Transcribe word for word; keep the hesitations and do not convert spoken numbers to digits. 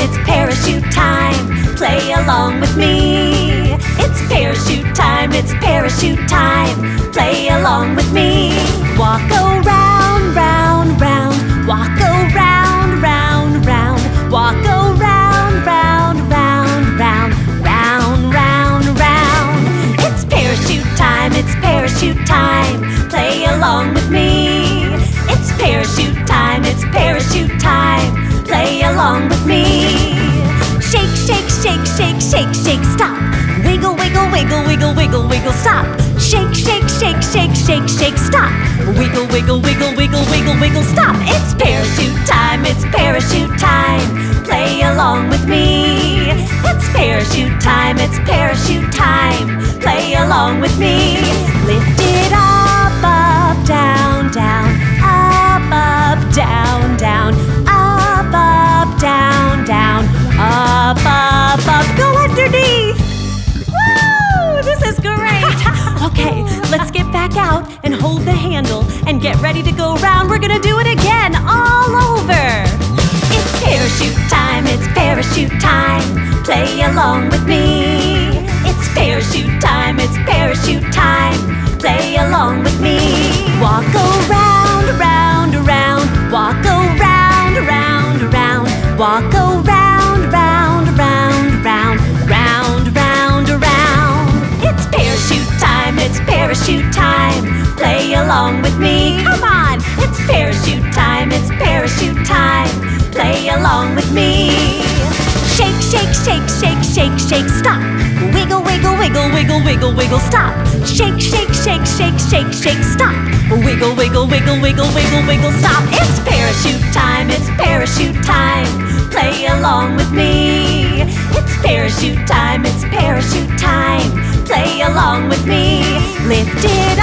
it's parachute time. Play along with me. It's parachute time, it's parachute time. Play along with me. Walk around, round, round. Walk around, round, round. Walk around, round, round, round. Round, round, round. It's parachute time, it's parachute time. Play along with me. It's parachute time, it's parachute time. Play along with me. Shake, shake, shake, shake, shake, shake, stop. Wiggle, wiggle, wiggle, wiggle, wiggle, wiggle, stop. Shake, shake, shake, shake, shake, shake, stop. Wiggle, wiggle, wiggle, wiggle, wiggle, wiggle, stop. It's parachute time, it's parachute time. Play along with me. It's parachute time, it's parachute time. Play along with me. Lift it up, up, down, down. Up, up, down, down. Up, up, down, down. Up, up, up. Go underneath. Woo! This is great. Okay, let's get back out and hold the handle and get ready to go round. We're gonna do it again, all over. It's parachute time, it's parachute time. Play along with me. It's parachute time, it's parachute time. Play along with me. Walk around, round, round. Walk around, round, round. Walk around, round, round, round. Round, round, round. It's parachute time, it's parachute time. Play along with me. Come on! It's parachute time, it's parachute time. Play along with me. Shake, shake, shake, shake, shake, shake, stop. Wiggle, wiggle, wiggle, wiggle, wiggle, wiggle, stop. Shake, shake, shake, shake, shake, shake, stop. Wiggle, wiggle, wiggle, wiggle, wiggle, wiggle, stop. It's parachute time, it's parachute time. Play along with me. It's parachute time, it's parachute time. Play along with me. Lift it